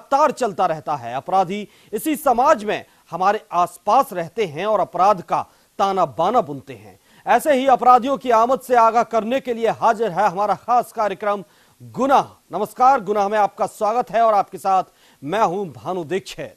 लगातार चलता रहता है। अपराधी इसी समाज में हमारे आसपास रहते हैं और अपराध का ताना बाना बुनते हैं। ऐसे ही अपराधियों की आमद से आगाह करने के लिए हाजिर है हमारा खास कार्यक्रम गुनाह। नमस्कार, गुनाह में आपका स्वागत है और आपके साथ मैं हूं भानु दीक्षित।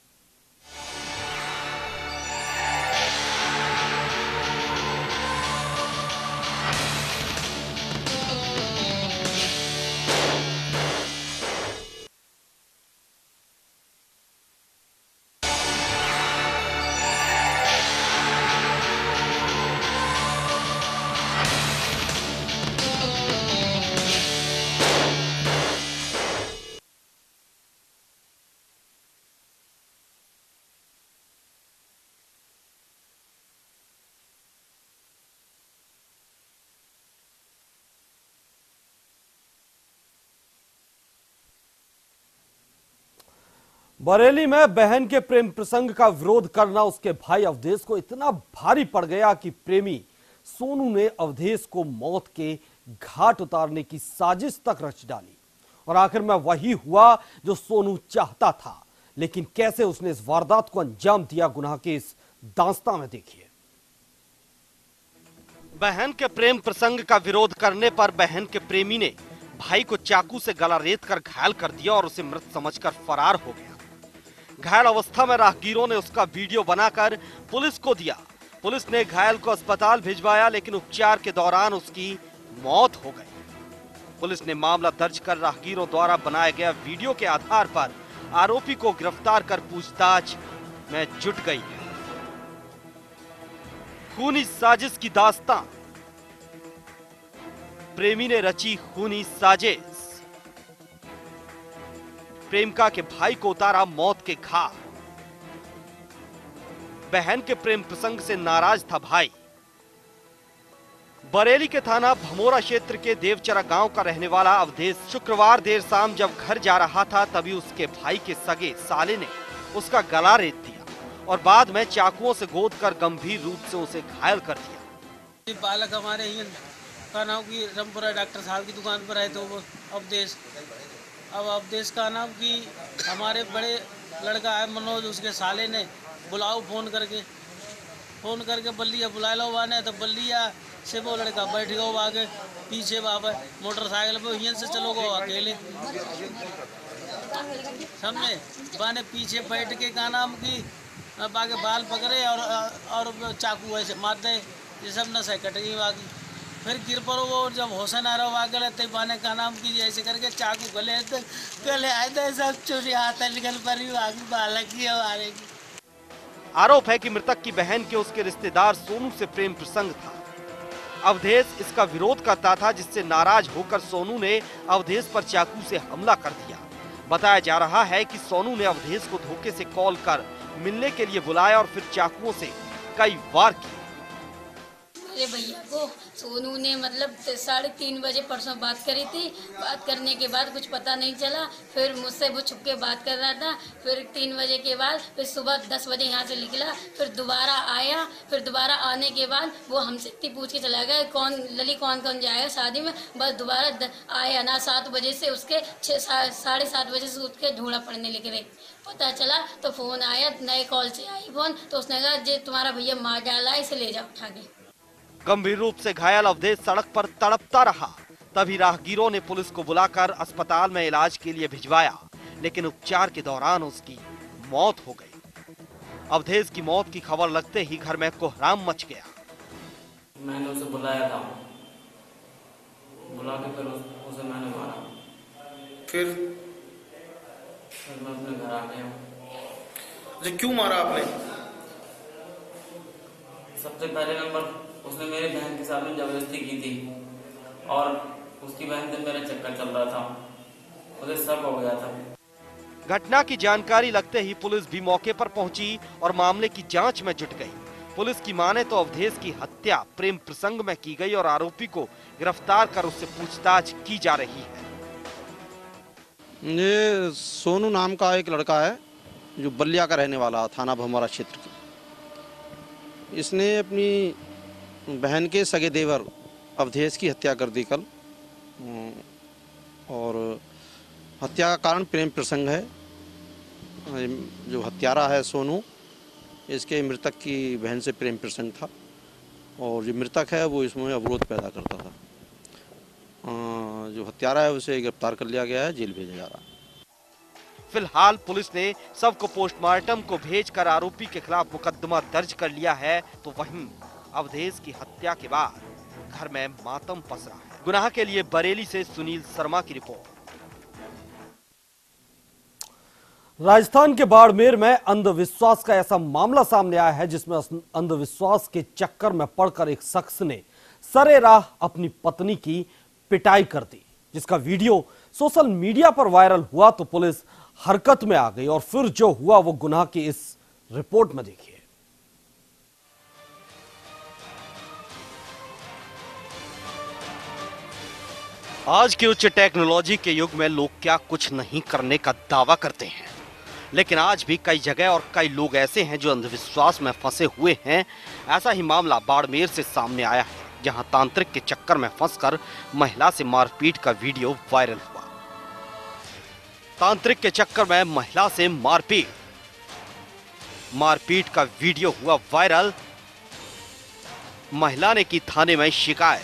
बरेली में बहन के प्रेम प्रसंग का विरोध करना उसके भाई अवधेश को इतना भारी पड़ गया कि प्रेमी सोनू ने अवधेश को मौत के घाट उतारने की साजिश तक रच डाली। और आखिर में वही हुआ जो सोनू चाहता था। लेकिन कैसे उसने इस वारदात को अंजाम दिया, गुनाह के इस दास्तां में देखिए। बहन के प्रेम प्रसंग का विरोध करने पर बहन के प्रेमी ने भाई को चाकू से गला रेत कर घायल कर दिया और उसे मृत समझकर फरार हो गया। घायल अवस्था में राहगीरों ने उसका वीडियो बनाकर पुलिस को दिया। पुलिस ने घायल को अस्पताल भिजवाया, लेकिन उपचार के दौरान उसकी मौत हो गई। पुलिस ने मामला दर्ज कर राहगीरों द्वारा बनाए गए वीडियो के आधार पर आरोपी को गिरफ्तार कर पूछताछ में जुट गई है। खूनी साजिश की दास्तां, प्रेमी ने रची खूनी साजिश, प्रेमिका के भाई को उतारा मौत के घाट। बहन के प्रेम प्रसंग से नाराज था भाई। बरेली के थाना भमोरा क्षेत्र के देवचरा गांव का रहने वाला अवधेश शुक्रवार देर शाम जब घर जा रहा था, तभी उसके भाई के सगे साले ने उसका गला रेत दिया और बाद में चाकुओं से गोदकर गंभीर रूप से उसे घायल कर दिया। बालक हमारे ही का नाम की रमपुरा डॉक्टर साहब की दुकान पर आए तो वो अवधेश, अब अवधेश का नाम की हमारे बड़े लड़का है मनोज, उसके साले ने बुलाओ फोन करके बल्लिया बुला लो वाने, तो बल्लिया से वो लड़का बैठ गया आगे पीछे बाबा मोटरसाइकिल पे यहीं से चलो गो अकेले समझे बाने पीछे बैठ के का नाम की बाके बाल पकड़े और चाकू ऐसे मार दे, ये सब नशे कट गई बाकी। फिर गिर पड़ो वो जब होशन आ रहा गले तब बाने का नाम की ऐसे करके चाकू गले आए थे सब चोरी हाथ निकल पड़ी बाकी बालक की हमारे की। आरोप है कि मृतक की बहन के उसके रिश्तेदार सोनू से प्रेम प्रसंग था। अवधेश इसका विरोध करता था, जिससे नाराज होकर सोनू ने अवधेश पर चाकू से हमला कर दिया। बताया जा रहा है कि सोनू ने अवधेश को धोखे से कॉल कर मिलने के लिए बुलाया और फिर चाकुओं से कई वार किए। मेरे भैया को सोनू ने मतलब 3:30 बजे परसों बात करी थी। बात करने के बाद कुछ पता नहीं चला, फिर मुझसे वो छुप के बात कर रहा था। फिर 3 बजे के बाद फिर सुबह 10 बजे यहाँ से निकला, फिर दोबारा आया। फिर दोबारा आने के बाद वो हमसे इतनी पूछ के चला गया कौन कौन जाएगा शादी में। बस दोबारा आया ना 7 बजे से उसके 7:30 बजे से उठ के ढूंढा पड़ने लगे रहे। पता चला तो फोन आया, नए कॉल से आई फोन, तो उसने कहा जे तुम्हारा भैया मार डाला है, इसे ले जाओ उठा के। गंभीर रूप से घायल अवधेश सड़क पर तड़पता रहा। तभी राहगीरों ने पुलिस को बुलाकर अस्पताल में इलाज के लिए भिजवाया, लेकिन उपचार के दौरान उसकी मौत हो गई। अवधेश की मौत की खबर लगते ही घर में कोहराम मच गया। मैंने उसे बुलाया था, बुला के फिर उसे मैंने मारा। फिर मैं अपने घर आ गया। अच्छा, क्यों मारा आपने? सबसे पहले नंबर उसने मेरी बहन के साथ में जबरदस्ती की थी और उसकी बहन से मेरा चक्कर चल रहा था, उसे शक हो गया था। घटना की जानकारी लगते ही पुलिस भी मौके पर पहुंची और मामले की जांच में जुट गई। पुलिस की माने तो अवधेश की हत्या प्रेम प्रसंग में की गई और आरोपी को गिरफ्तार कर उससे पूछताछ की जा रही है। ये सोनू नाम का एक लड़का है जो बलिया का रहने वाला, थाना भमोरा क्षेत्र का। इसने अपनी बहन के सगे देवर अवधेश की हत्या कर दी कल, और हत्या का कारण प्रेम प्रसंग है। जो हत्यारा है सोनू, इसके मृतक की बहन से प्रेम प्रसंग था और जो मृतक है वो इसमें अवरोध पैदा करता था। जो हत्यारा है उसे गिरफ्तार कर लिया गया है, जेल भेजा जा रहा है। फिलहाल पुलिस ने शव को पोस्टमार्टम को भेजकर आरोपी के खिलाफ मुकदमा दर्ज कर लिया है। तो वहीं अवधेश की हत्या के बाद घर में मातम पसरा है। गुनाह के लिए बरेली से सुनील शर्मा की रिपोर्ट। राजस्थान के बाड़मेर में अंधविश्वास का ऐसा मामला सामने आया है जिसमें अंधविश्वास के चक्कर में पड़कर एक शख्स ने सरेराह अपनी पत्नी की पिटाई कर दी, जिसका वीडियो सोशल मीडिया पर वायरल हुआ तो पुलिस हरकत में आ गई और फिर जो हुआ वो गुनाह की इस रिपोर्ट में देखिए। आज के उच्च टेक्नोलॉजी के युग में लोग क्या कुछ नहीं करने का दावा करते हैं, लेकिन आज भी कई जगह और कई लोग ऐसे हैं जो अंधविश्वास में फंसे हुए हैं। ऐसा ही मामला बाड़मेर से सामने आया है, जहां तांत्रिक के चक्कर में फंसकर महिला से मारपीट का वीडियो वायरल हुआ। तांत्रिक के चक्कर में महिला से मारपीट का वीडियो हुआ वायरल। महिला ने की थाने में शिकायत।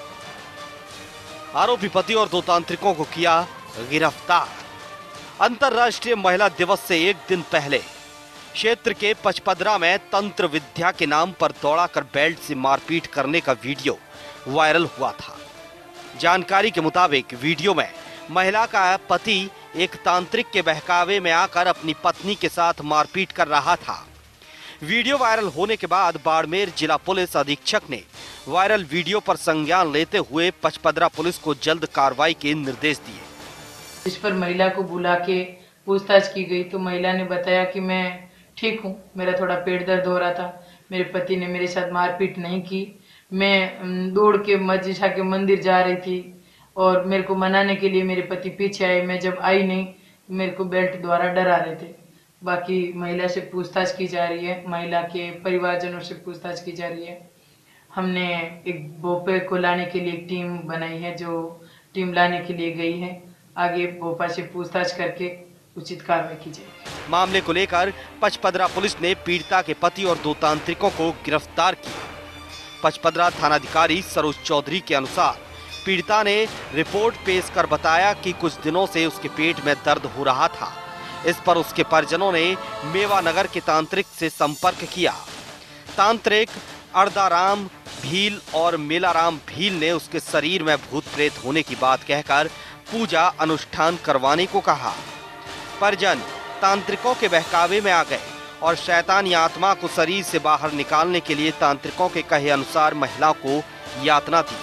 आरोपी पति और 2 तांत्रिकों को किया गिरफ्तार। अंतर्राष्ट्रीय महिला दिवस से एक दिन पहले क्षेत्र के पचपदरा में तंत्र विद्या के नाम पर दौड़ाकर बेल्ट से मारपीट करने का वीडियो वायरल हुआ था। जानकारी के मुताबिक वीडियो में महिला का पति एक तांत्रिक के बहकावे में आकर अपनी पत्नी के साथ मारपीट कर रहा था। वीडियो वायरल होने के बाद बाड़मेर जिला पुलिस अधीक्षक ने वायरल वीडियो पर संज्ञान लेते हुए पचपदरा पुलिस को जल्द कार्रवाई के निर्देश दिए। इस पर महिला को बुला के पूछताछ की गई तो महिला ने बताया कि मैं ठीक हूँ, मेरा थोड़ा पेट दर्द हो रहा था, मेरे पति ने मेरे साथ मारपीट नहीं की, मैं दौड़ के मस्जिद के मंदिर जा रही थी और मेरे को मनाने के लिए मेरे पति पीछे आए, मैं जब आई नहीं मेरे को बेल्ट द्वारा डरा रहे थे। बाकी महिला से पूछताछ की जा रही है, महिला के परिवारजनों से पूछताछ की जा रही है। हमने एक भोपे को लाने के लिए एक टीम बनाई है, जो टीम लाने के लिए गई है। आगे भोपा से पूछताछ करके उचित कार्रवाई की जाएगी। मामले को लेकर पचपदरा पुलिस ने पीड़िता के पति और 2 तांत्रिकों को गिरफ्तार किया। पचपदरा थानाधिकारी सरोज चौधरी के अनुसार पीड़िता ने रिपोर्ट पेश कर बताया कि कुछ दिनों से उसके पेट में दर्द हो रहा था। इस पर उसके परिजनों ने मेवानगर के तांत्रिक से संपर्क किया। तांत्रिक अर्दाराम भील और मेलाराम भील ने उसके शरीर में भूत प्रेत होने की बात कहकर पूजा अनुष्ठान करवाने को कहा। परिजन तांत्रिकों के बहकावे में आ गए और शैतानी आत्मा को शरीर से बाहर निकालने के लिए तांत्रिकों के कहे अनुसार महिला को यातना दी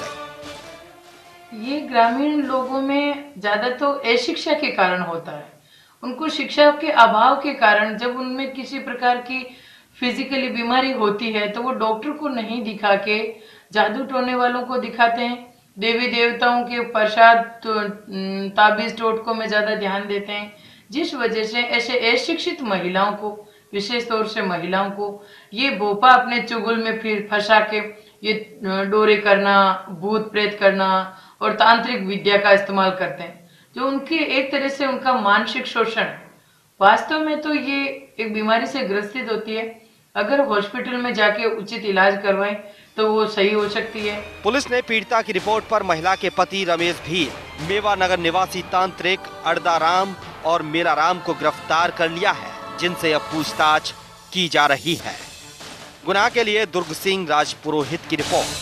गई। ये ग्रामीण लोगों में ज्यादा तो अशिक्षा के कारण होता है। उनको शिक्षा के अभाव के कारण जब उनमें किसी प्रकार की फिजिकली बीमारी होती है तो वो डॉक्टर को नहीं दिखा के जादू टोने वालों को दिखाते हैं। देवी देवताओं के प्रसाद ताबीज टोटकों में ज्यादा ध्यान देते हैं, जिस वजह से ऐसे अशिक्षित महिलाओं को, विशेष तौर से महिलाओं को, ये भोपा अपने चुगल में फिर फंसा के ये डोरे करना, भूत प्रेत करना और तांत्रिक विद्या का इस्तेमाल करते हैं, जो उनके एक तरह से उनका मानसिक शोषण है। वास्तव में तो ये एक बीमारी से ग्रसित होती है। अगर हॉस्पिटल में जाके उचित इलाज करवाएं तो वो सही हो सकती है। पुलिस ने पीड़िता की रिपोर्ट पर महिला के पति रमेश भील, मेवानगर निवासी तांत्रिक अर्दाराम और मेलाराम को गिरफ्तार कर लिया है, जिनसे अब पूछताछ की जा रही है। गुनाह के लिए दुर्ग सिंह राजपुरोहित की रिपोर्ट।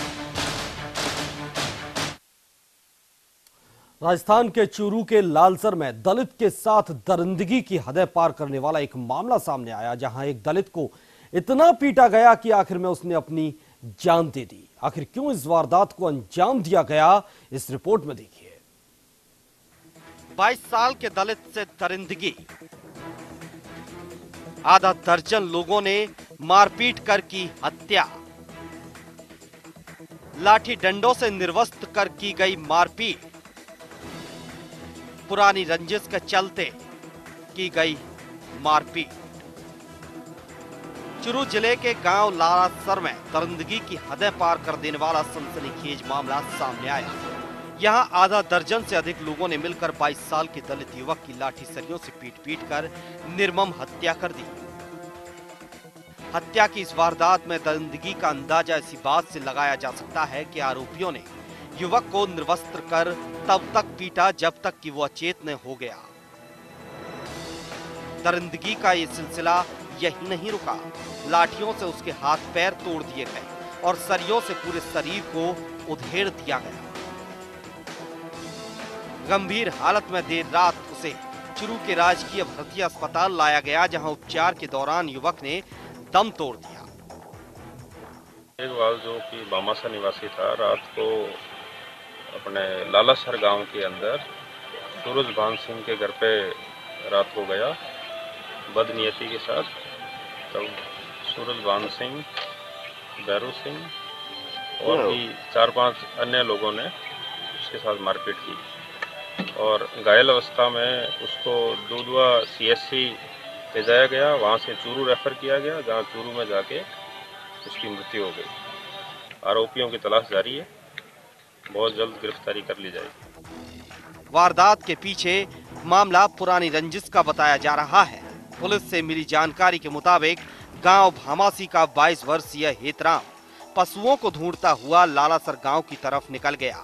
राजस्थान के चूरू के लालसर में दलित के साथ दरिंदगी की हदें पार करने वाला एक मामला सामने आया, जहां एक दलित को इतना पीटा गया कि आखिर में उसने अपनी जान दे दी। आखिर क्यों इस वारदात को अंजाम दिया गया, इस रिपोर्ट में देखिए। 22 साल के दलित से दरिंदगी, आधा दर्जन लोगों ने मारपीट कर की हत्या, लाठी डंडों से निर्वस्त्र कर की गई मारपीट, पुरानी रंजिश के चलते की गई मारपीट। चूरू जिले के गांव लालासर में दरिंदगी की हदें पार कर देने वाला सनसनीखेज मामला सामने आया। यहाँ आधा दर्जन से अधिक लोगों ने मिलकर 22 साल के दलित युवक की लाठी सरियों से पीट कर निर्मम हत्या कर दी। हत्या की इस वारदात में दरिंदगी का अंदाजा इसी बात से लगाया जा सकता है कि आरोपियों ने युवक को निर्वस्त्र कर तब तक पीटा जब तक कि वो अचेत न हो गया। दरिंदगी का ये सिलसिला यही नहीं रुका, लाठियों से उसके हाथ पैर तोड़ दिए गए और सरियों से पूरे शरीर को उधेड़ दिया गया। गंभीर हालत में देर रात उसे चुरू के राजकीय भर्ती अस्पताल लाया गया, जहां उपचार के दौरान युवक ने दम तोड़ दिया। एक बाल जो कि बामासा निवासी था, रात को अपने लालासर गांव के अंदर सूरज भान सिंह के घर पे रात को गया बदनीयती के साथ। तब सूरज भान सिंह, बैरू सिंह और भी 4-5 अन्य लोगों ने उसके साथ मारपीट की और घायल अवस्था में उसको दूधवा CSC ले जाया गया। वहाँ से चूरू रेफर किया गया, जहाँ चूरू में जाके उसकी मृत्यु हो गई। आरोपियों की तलाश जारी है, बहुत जल्द गिरफ्तारी कर ली जाएगी। वारदात के पीछे मामला पुरानी रंजिश का बताया जा रहा है। पुलिस से मिली जानकारी के मुताबिक गांव भामासी का 22 वर्षीय हेतराम पशुओं को ढूंढता हुआ लालासर गांव की तरफ निकल गया।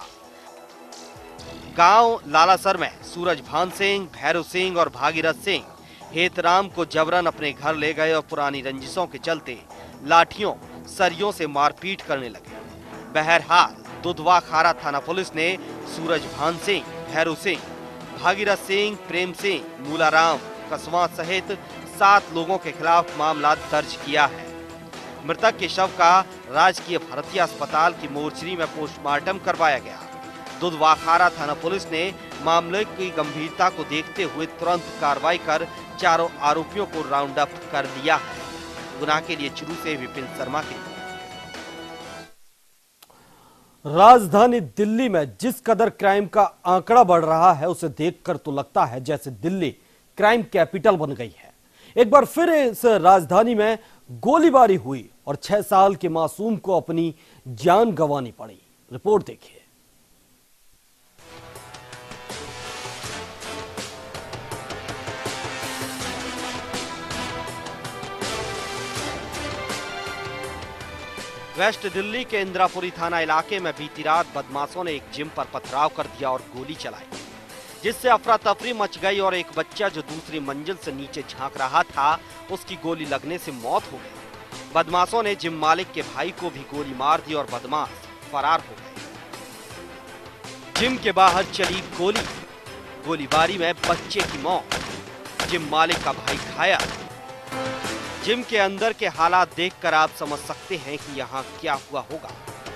गांव लालासर में सूरज भान सिंह, भैरव सिंह और भागीरथ सिंह हेतराम को जबरन अपने घर ले गए और पुरानी रंजिशों के चलते लाठियों सरियों से मारपीट करने लगे। बहरहाल दुधवा खारा थाना पुलिस ने सूरज भान सिंह, भैरव सिंह, भागीरथ सिंह, प्रेम सिंह, मूलाराम कसवा सहित 7 लोगों के खिलाफ मामला दर्ज किया है। मृतक के शव का राजकीय भर्ती अस्पताल की मोर्चरी में पोस्टमार्टम करवाया गया। दुधवा खारा थाना पुलिस ने मामले की गंभीरता को देखते हुए तुरंत कार्रवाई कर चारों आरोपियों को राउंड अप कर लिया है। गुना के लिए चुरू से विपिन शर्मा की। राजधानी दिल्ली में जिस कदर क्राइम का आंकड़ा बढ़ रहा है, उसे देखकर तो लगता है जैसे दिल्ली क्राइम कैपिटल बन गई है। एक बार फिर इस राजधानी में गोलीबारी हुई और 6 साल के मासूम को अपनी जान गंवानी पड़ी। रिपोर्ट देखिए। वेस्ट दिल्ली के इंदिरापुरी थाना इलाके में बीती रात बदमाशों ने एक जिम पर पथराव कर दिया और गोली चलाई, जिससे अफरा तफरी मच गई और एक बच्चा जो दूसरी मंजिल से नीचे झांक रहा था, उसकी गोली लगने से मौत हो गई। बदमाशों ने जिम मालिक के भाई को भी गोली मार दी और बदमाश फरार हो गए। जिम के बाहर चली गोलीबारी में बच्चे की मौत, जिम मालिक का भाई घायल। जिम के अंदर के हालात देखकर आप समझ सकते हैं कि यहाँ क्या हुआ होगा।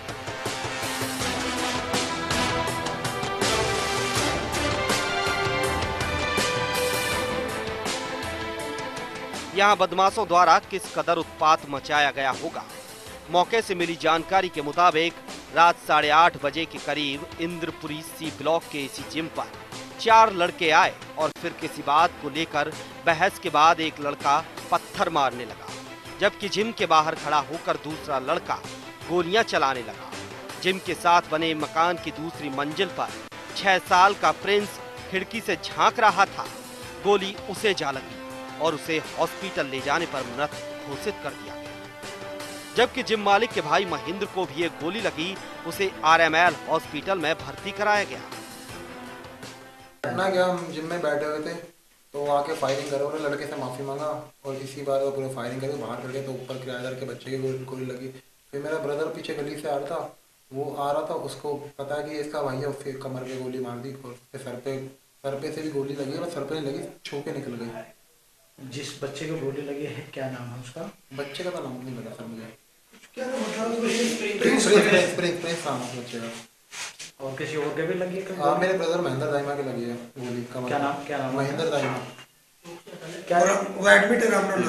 यहाँ बदमाशों द्वारा किस कदर उत्पात मचाया गया होगा। मौके से मिली जानकारी के मुताबिक रात 8:30 बजे के करीब इंद्रपुरी C ब्लॉक के इसी जिम पर 4 लड़के आए और फिर किसी बात को लेकर बहस के बाद एक लड़का पत्थर मारने लगा, जबकि जिम के बाहर खड़ा होकर दूसरा लड़का गोलियां चलाने लगा। जिम के साथ बने मकान की दूसरी मंजिल पर 6 साल का प्रिंस खिड़की से झांक रहा था। गोली उसे जा लगी और उसे हॉस्पिटल ले जाने पर मृत घोषित कर दिया गया, जबकि जिम मालिक के भाई महेंद्र को भी एक गोली लगी, उसे RML हॉस्पिटल में भर्ती कराया गया। घटना क्या, हम जिम में बैठे हुए थे तो आके फायरिंग करे, उन्होंने लड़के से माफ़ी मांगा और इसी बार वो पूरे फायरिंग करके बाहर कर गए तो ऊपर किराएदार के बच्चे की गोली लगी। फिर मेरा ब्रदर पीछे गली से आ रहा था, वो आ रहा था, उसको पता है कि इसका भाई है, उसके कमर पे गोली मार दी और सर पे से भी गोली लगी है, सर पे नहीं लगी, छू के निकल गई। जिस बच्चे को गोली लगी है क्या नाम है उसका? बच्चे का तो नाम नहीं पता सर मुझे। प्रिंस नाम है बच्चे का। और किसी और के भी लगी है? हाँ, मेरे ब्रदर महेंद्र दाइमा के लगी है गोली। क्या नाम? महेंद्र दाइमा। क्या वो एडमिट है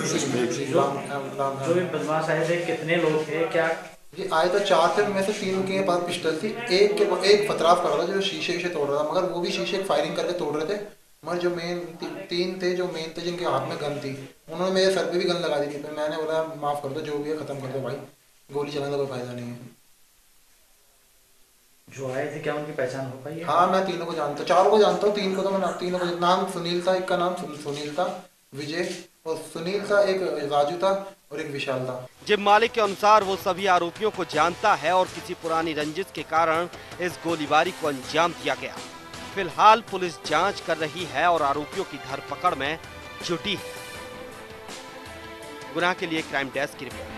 जो भी बदमाश आए थे कितने लोग थे? क्या जी आए तो 4 थे, उनमें से 3 के पास पिस्टल थी, एक पथराव कर रहा था जो शीशे तोड़ रहा था, मगर वो भी शीशे फायरिंग करके तोड़ रहे थे। मगर जो मेन 3 थे जो मेन थे जिनके हाथ में गन थी, उन्होंने मेरे सर पे भी गन लगा दी थी। तो मैंने बोला माफ़ कर दो, जो भी है ख़त्म कर दो भाई, गोली चलाने का कोई फायदा नहीं है। जो आए थे क्या उनकी पहचान हो पाई है? हाँ, मैं तीनों को जानता हूँ, चारों को जानता हूँ, तीन को तो मैं तीनों को नाम सुनील था, एक का नाम सुनील था, विजय और सुनील था, एक राजू था और एक विशाल था। जिम मालिक के अनुसार वो सभी आरोपियों को जानता है और किसी पुरानी रंजिश के कारण इस गोलीबारी को अंजाम दिया गया। फिलहाल पुलिस जांच कर रही है और आरोपियों की धरपकड़ में जुटी है। गुनाह के लिए क्राइम डेस्क की रिपोर्ट।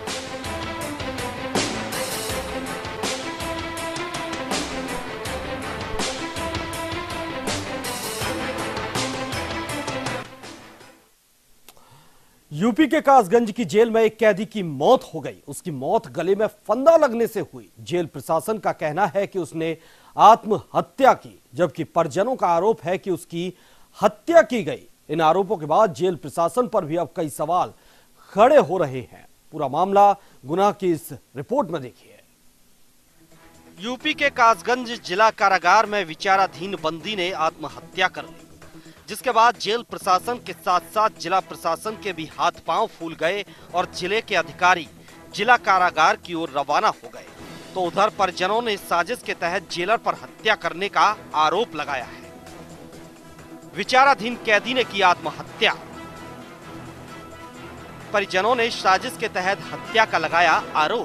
यूपी के कासगंज की जेल में एक कैदी की मौत हो गई। उसकी मौत गले में फंदा लगने से हुई। जेल प्रशासन का कहना है कि उसने आत्महत्या की, जबकि परिजनों का आरोप है कि उसकी हत्या की गई। इन आरोपों के बाद जेल प्रशासन पर भी अब कई सवाल खड़े हो रहे हैं। पूरा मामला गुनाह की इस रिपोर्ट में देखिए। यूपी के कासगंज जिला कारागार में विचाराधीन बंदी ने आत्महत्या कर ली, जिसके बाद जेल प्रशासन के साथ साथ जिला प्रशासन के भी हाथ पांव फूल गए और जिले के अधिकारी जिला कारागार की ओर रवाना हो गए। तो उधर परिजनों ने साजिश के तहत जेलर पर हत्या करने का आरोप लगाया है। विचाराधीन कैदी ने की आत्महत्या। परिजनों ने साजिश के तहत हत्या का लगाया आरोप।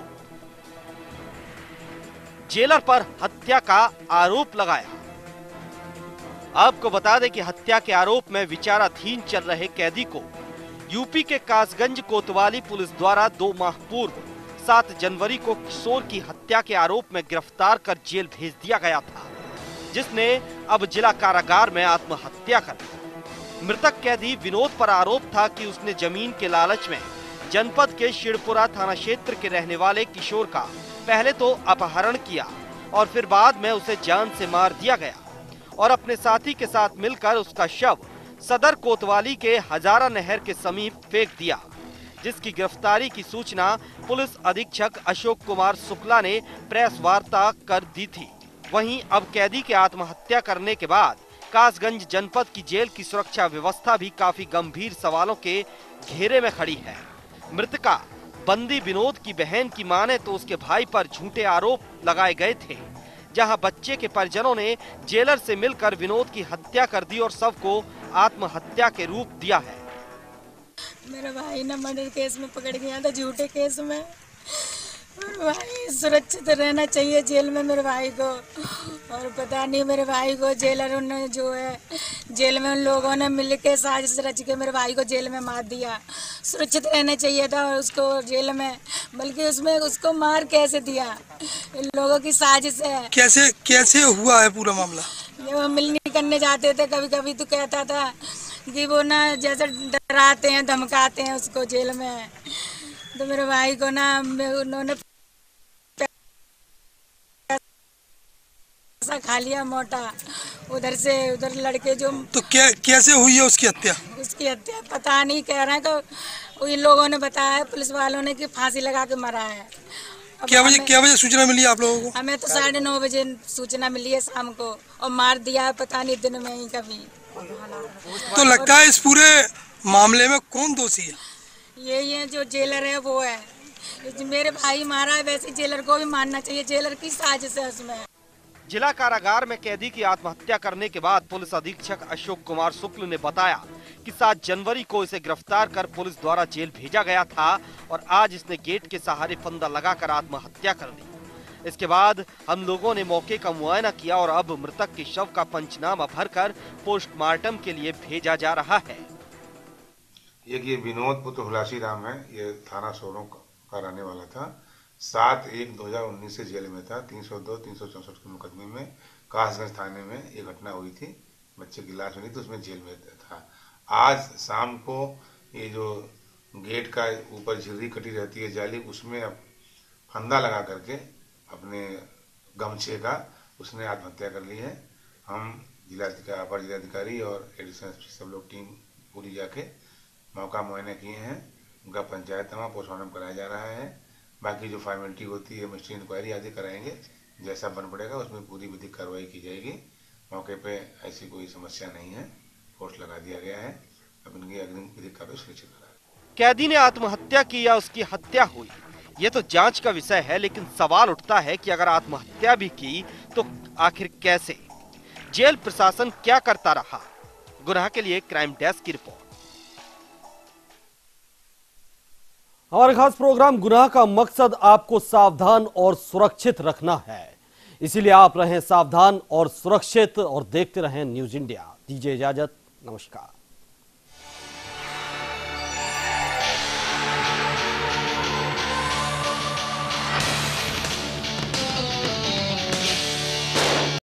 जेलर पर हत्या का आरोप लगाया। आपको बता दें कि हत्या के आरोप में विचाराधीन चल रहे कैदी को यूपी के कासगंज कोतवाली पुलिस द्वारा 2 माह पूर्व 7 जनवरी को किशोर की हत्या के आरोप में गिरफ्तार कर जेल भेज दिया गया था, जिसने अब जिला कारागार में आत्महत्या कर ली। मृतक कैदी विनोद पर आरोप था कि उसने जमीन के लालच में जनपद के शिवपुरा थाना क्षेत्र के रहने वाले किशोर का पहले तो अपहरण किया और फिर बाद में उसे जान से मार दिया गया और अपने साथी के साथ मिलकर उसका शव सदर कोतवाली के हजारा नहर के समीप फेंक दिया, जिसकी गिरफ्तारी की सूचना पुलिस अधीक्षक अशोक कुमार शुक्ला ने प्रेस वार्ता कर दी थी। वहीं अब कैदी के आत्महत्या करने के बाद कासगंज जनपद की जेल की सुरक्षा व्यवस्था भी काफी गंभीर सवालों के घेरे में खड़ी है। मृतका बंदी विनोद की बहन की माने तो उसके भाई पर झूठे आरोप लगाए गए थे, जहां बच्चे के परिजनों ने जेलर से मिलकर विनोद की हत्या कर दी और शव को आत्महत्या के रूप दिया है। मेरा भाई ना मर्डर केस में पकड़ गया था, झूठे केस में। मेरे भाई सुरक्षित रहना चाहिए जेल में मेरे भाई को, और पता नहीं मेरे भाई को जेलरों ने जो है जेल में उन लोगों ने मिलके साजिश रच के मेरे भाई को जेल में मार दिया। सुरक्षित रहना चाहिए था उसको जेल में, बल्कि उसमें उसको मार कैसे दिया? इन लोगों की साजिश है। कैसे हुआ है पूरा मामला? ये वो मिलनी करने जाते थे, कभी कभी तो कहता था कि वो ना जैसे डराते हैं धमकाते हैं उसको जेल में। तो मेरे भाई को ना उन्होंने पैसा खा लिया मोटा, उधर से उधर लड़के जो। तो कैसे हुई है उसकी हत्या? उसकी हत्या पता नहीं, कह रहे हैं कि इन लोगों ने बताया पुलिस वालों ने कि फांसी लगा के मरा है। क्या वजह सूचना मिली आप लोगों को? हमें तो 9:30 बजे सूचना मिली है शाम को, और मार दिया है पता नहीं दिन में ही कभी। तो लगता है इस पूरे मामले में कौन दोषी है? यही है जो जेलर है वो है। मेरे भाई मारा है, वैसे जेलर को भी मारना चाहिए, जेलर की साजिश है उसमें। जिला कारागार में कैदी की आत्महत्या करने के बाद पुलिस अधीक्षक अशोक कुमार शुक्ल ने बताया कि 7 जनवरी को इसे गिरफ्तार कर पुलिस द्वारा जेल भेजा गया था और आज इसने गेट के सहारे फंदा लगाकर आत्महत्या कर ली। इसके बाद हम लोगों ने मौके का मुआयना किया और अब मृतक के शव का पंचनामा भरकर पोस्टमार्टम के लिए भेजा जा रहा है। ये विनोद पुत्र हुलासी राम है, ये थाना सोरों का रहने वाला था। 7/1/2019 से जेल में था। 302-364 के मुकदमे में कासगंज थाने में ये घटना हुई थी, बच्चे की लाश मिली थी, उसमें जेल में था। आज शाम को ये जो गेट का ऊपर झिर्री कटी रहती है जाली, उसमें अब फंदा लगा करके अपने गमछे का उसने आत्महत्या कर ली है। हम जिलाधिकारी, अपर जिलाधिकारी और एडिशनल एसपी सब लोग टीम पूरी जाके मौका मुआयना किए हैं। उनका पंचायतनामा पोस्टमार्टम कराया जा रहा है। बाकी जो फॉर्मेलिटी होती है मजिस्ट्रेट इंक्वायरी आदि कराएंगे, जैसा बन पड़ेगा उसमें पूरी विधिक कार्रवाई की जाएगी। मौके पे ऐसी कोई समस्या नहीं है, फोर्स लगा दिया गया है। अब इनकी अग्रिम विधिक कार्रवाई सुनिश्चित करा। कैदी ने आत्महत्या की या उसकी हत्या हुई, ये तो जांच का विषय है, लेकिन सवाल उठता है कि अगर आत्महत्या भी की तो आखिर कैसे? जेल प्रशासन क्या करता रहा? गुनाह के लिए क्राइम डेस्क की रिपोर्ट। हमारा खास प्रोग्राम गुनाह का मकसद आपको सावधान और सुरक्षित रखना है, इसीलिए आप रहें सावधान और सुरक्षित और देखते रहें न्यूज़ इंडिया। दीजिए इजाजत, नमस्कार।